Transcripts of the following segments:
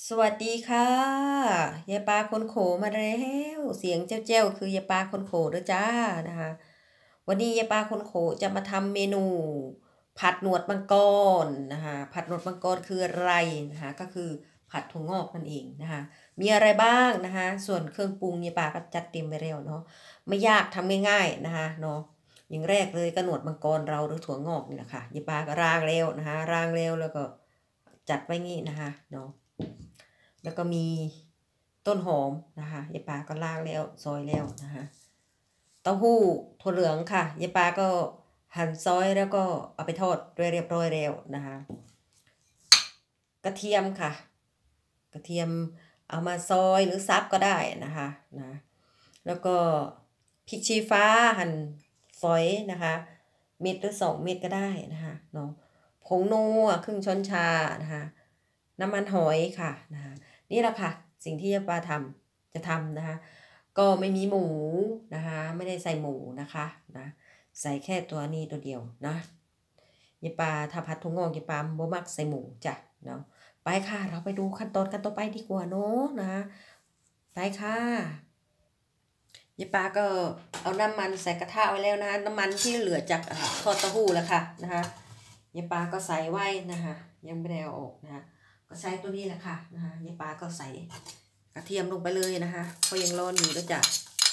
สวัสดีค่ะยายปลาคนโขมาแล้วเสียงเจ้าคือยายปลาคนโขด้วยจ้านะคะวันนี้ยายปลาคนโขจะมาทำเมนูผัดหนวดมังกรนะคะผัดหนวดมังกรคืออะไรนะคะก็คือผัดถั่วงอกนั่นเองนะคะมีอะไรบ้างนะคะส่วนเครื่องปรุงยายปลาก็จัดเตรียมไว้แล้วเนาะไม่ยากทำง่ายๆนะคะเนาะอย่างแรกเลยก็หนวดมังกรเราหรือถั่วงอกนี่แหละค่ะยายปลาก็รางแล้วนะคะรางแล้วแล้วก็จัดไว้งี้นะคะเนาะแล้วก็มีต้นหอมนะคะยายปาก็ล้างแล้วซอยแล้วนะคะเต้าหู้ถั่วเหลืองค่ะยายปาก็หั่นซอยแล้วก็เอาไปทอดด้วยเรียบร้อยแล้วนะคะกระเทียมค่ะกระเทียมเอามาซอยหรือซับก็ได้นะคะนะแล้วก็พริกชี้ฟ้าหั่นฝอยนะคะเม็ดหรือ2 เม็ดก็ได้นะคะเนาะผงนัวครึ่งช้อนชานะคะน้ำมันหอยค่ะนะคะนี่แหละค่ะสิ่งที่ยายปาจะทำนะคะก็ไม่มีหมูนะคะไม่ได้ใส่หมูนะคะนะใส่แค่ตัวนี้ตัวเดียวนะยายปาถ้าผัดถั่วงอกยายปาบ่มักใส่หมูจ้ะเนาะไปค่ะเราไปดูขั้นตอนกันต่อไปดีกว่าเนาะนะไปค่ะยายปาก็เอาน้ำมันใส่กระทะไว้แล้วนะน้ำมันที่เหลือจากทอดเต้าหู้แล้วค่ะนะคะยายปาก็ใส่ไว้นะคะยังไม่ได้เอาออกนะคะก็ใช้ตัวนี้แหละค่ะนะคะยายปาก็ใส่กระเทียมลงไปเลยนะคะเพราะยังร้อนอยู่ด้วยจ้ะ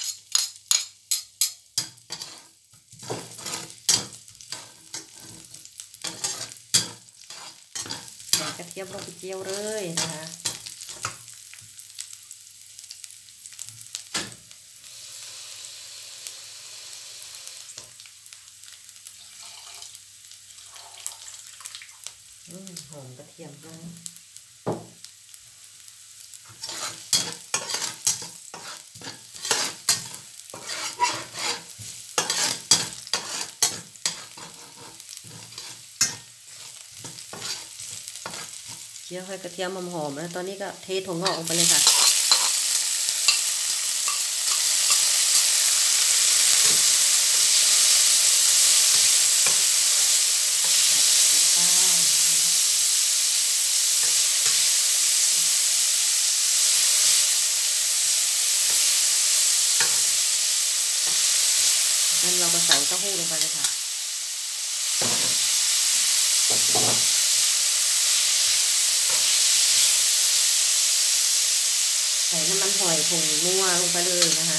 ใส่กระเทียมลงไปเจียวเลยนะคะหอมกระเทียมด้วยเจียวให้กระเทียมหอมๆแล้วตอนนี้ก็เทถั่วงอกลงไปเลยค่ะงั้นเราก็ใส่เต้าหู้ลงไปเลยค่ะใส่น้ำมันหอยผงนัวลงไปเลยนะคะ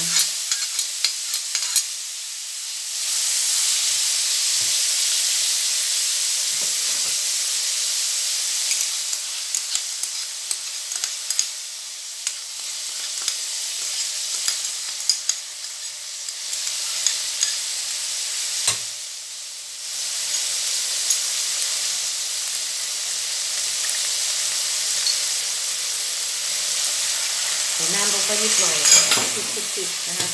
ใส่น้ำลงไปนิดหน่อยติดนะคะ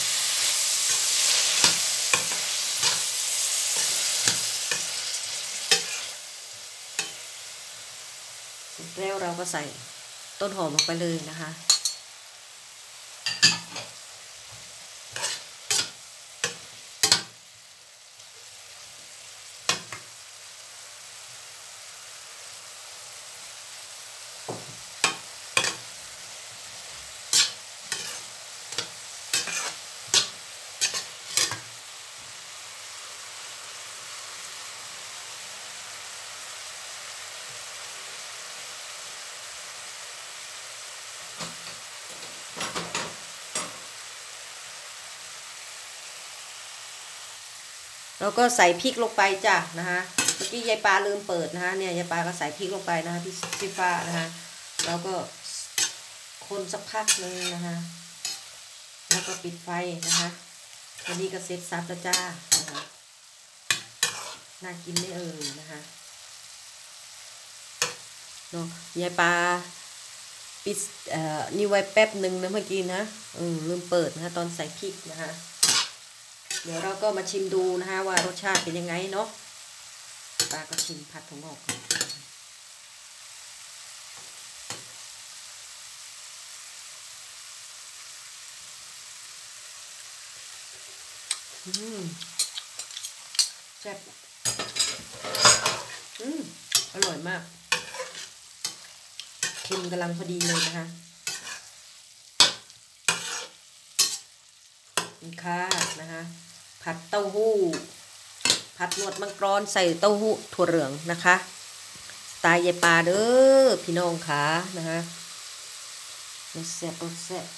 แล้วเราก็ใส่ต้นหอมลงไปเลยนะคะแล้วก็ใส่พริกลงไปจ้ะนะคะเมื่อกี้ยายปลาลืมเปิดนะคะเนี่ยยายปลาก็ใส่พริกลงไปนะคะพริกชี้ฟ้านะคะแล้วก็คนสักพักนึงนะคะแล้วก็ปิดไฟนะคะวันนี้ก็เสร็จสับแล้วจ้านะคะน่ากินไม่นะคะเนาะยายปลาปิดนี่ไว้แป๊บหนึ่งนะเมื่อกี้นะลืมเปิดนะคะตอนใส่พริกนะคะเดี๋ยวเราก็มาชิมดูนะคะว่ารสชาติเป็นยังไงเนาะปลาก็ชิมผัดถั่วงอกแซ่บอร่อยมากเค็มกำลังพอดีเลยนะคะนี่ค่ะนะคะผัดเต้าหู้ผัดหนวดมังกรใส่เต้าหู้ถั่วเหลืองนะคะสไตล์ยายปลาเด้อพี่น้องค่ะนะคะรสแซ่บรสแซ่บ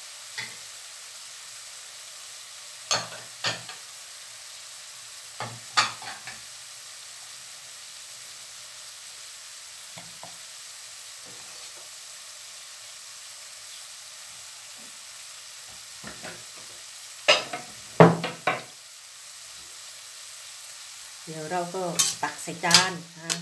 เดี๋ยวเราก็ตักใส่จานนะคะ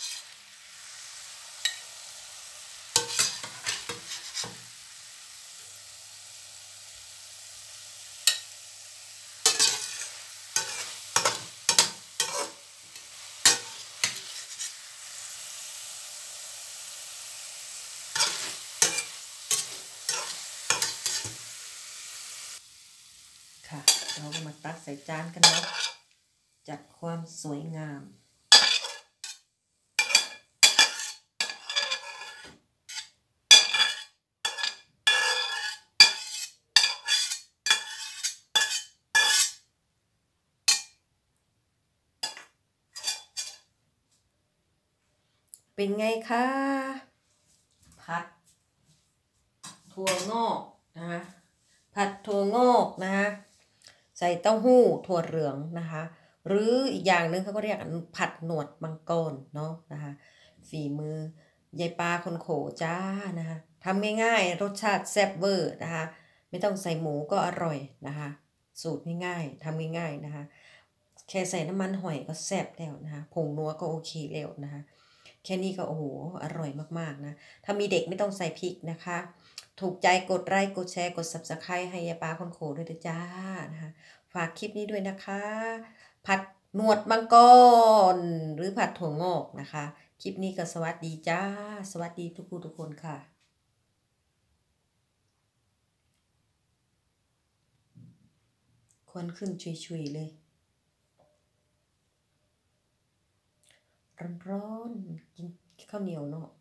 ค่ะเราก็มาตักใส่จานกันเนาะจัดความสวยงามเป็นไงคะผัดถั่วงอกนะคะผัดถั่วงอกนะคะใส่เต้าหู้ถั่วเหลืองนะคะหรืออีกอย่างหนึ่งเขาก็เรียกผัดหนวดมังกรเนาะนะคะฝีมือยายปลาคนโขจ้านะคะทำง่ายๆรสชาติแซ่บเวอร์นะคะไม่ต้องใส่หมูก็อร่อยนะคะสูตรง่ายๆทำง่ายๆนะคะแค่ใส่น้ำมันหอยก็แซ่บแล้วนะคะผงนัวก็โอเคแล้วนะคะแค่นี้ก็โอ้โหอร่อยมากๆนะถ้ามีเด็กไม่ต้องใส่พริกนะคะถูกใจกดไลค์กดแชร์กด Subscribe ให้ยายปลาคนโขด้วยนะจ้านะคะฝากคลิปนี้ด้วยนะคะผัดหนวดมังกรหรือผัดถั่วงอกนะคะคลิปนี้ก็สวัสดีจ้าสวัสดีทุกผู้ทุกคนค่ะควันขึ้นชุยๆเลยร้อนๆกินข้าวเหนียวเนาะ